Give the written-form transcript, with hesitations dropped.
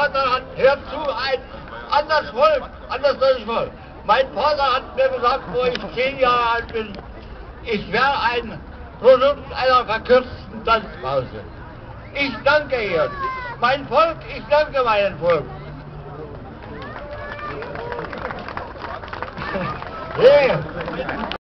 Vater hat, hört zu, ein anderes Volk, anders deutsches Volk. Mein Vater hat mir gesagt, wo ich 10 Jahre alt bin, ich wäre ein Produkt einer verkürzten Tanzpause. Ich danke ihr. Mein Volk, ich danke meinem Volk. Yeah.